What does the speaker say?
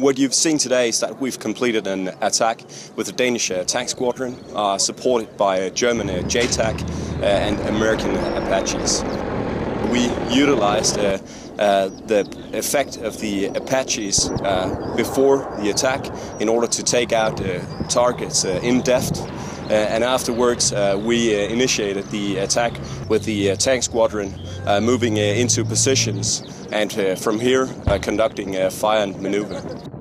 What you've seen today is that we've completed an attack with the Danish tank squadron, supported by German JTAC and American Apaches. We utilized the effect of the Apaches before the attack in order to take out targets in depth. And afterwards we initiated the attack with the tank squadron moving into positions and from here conducting a fire and maneuver.